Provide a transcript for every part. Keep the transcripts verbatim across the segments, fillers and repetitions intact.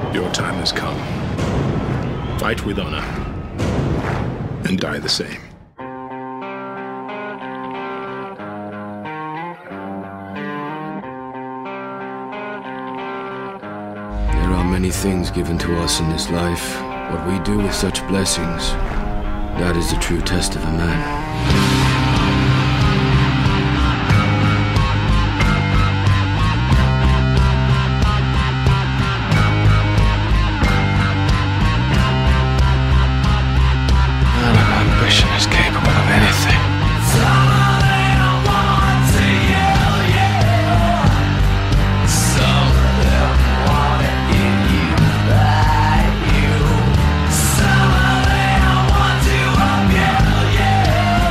Your time has come. Fight with honor, and die the same. There are many things given to us in this life. What we do with such blessings, that is the true test of a man. Ambition is capable of anything.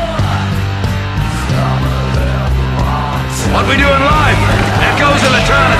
What we do in life echoes in eternity.